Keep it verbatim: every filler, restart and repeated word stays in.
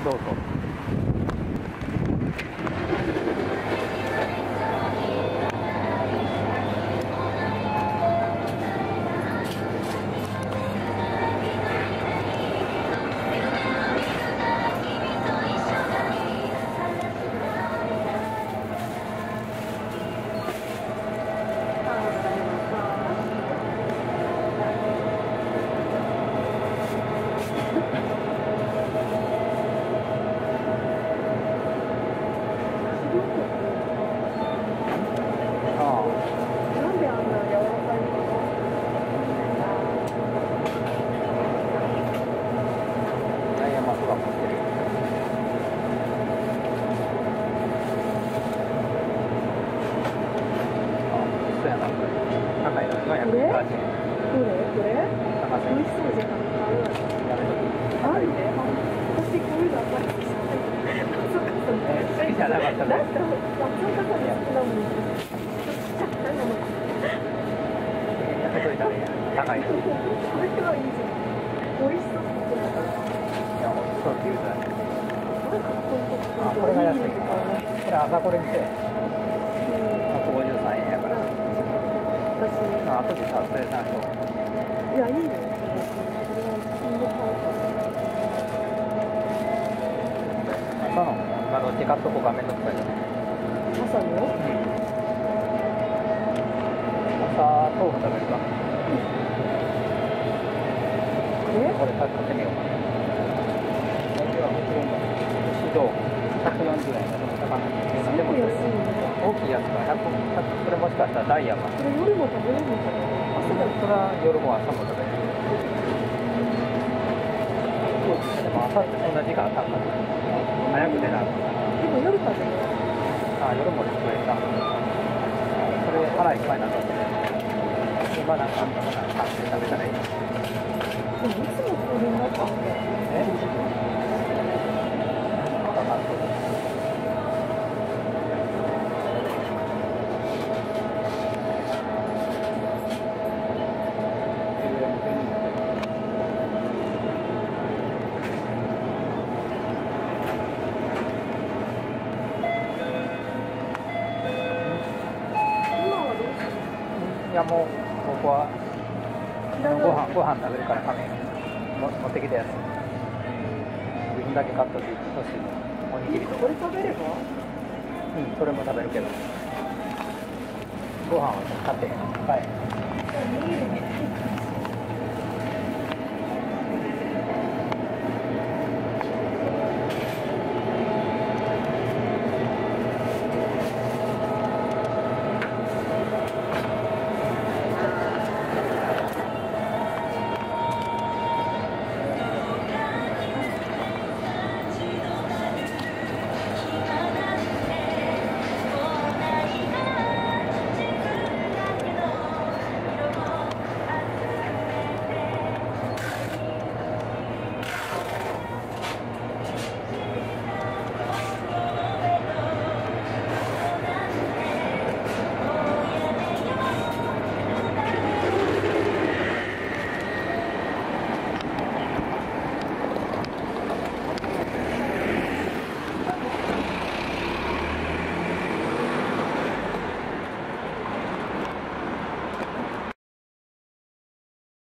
どうぞ。 朝これ見て、ひゃくごじゅうさんえんやから。私、あ、後でさ、それさ、いや、いいね。朝の、あの、テカッとこがめんどくさいよね。朝の？うん。朝、豆腐食べるか。え？これ、買ってみようかな。指導、ひゃくよんじゅうえんだと高い。でも大きいやつがひゃく、それもしかしたらダイヤか。それ夜も食べれるのかな。それは夜も朝も食べれる。でも朝ってそんな時間あったんかな。早く出なかった。でも夜食べる。あ、夜も食えた。それ腹いっぱいになったんで。今なんかあったかな。買って食べたらいい。でもいつもこれになったんで。え？いやもう僕はご飯ご飯食べるから紙も持ってきたやつ自分だけ買っといてほしいおにぎりとこれ食べればうんそれも食べるけどご飯は買ってへんはい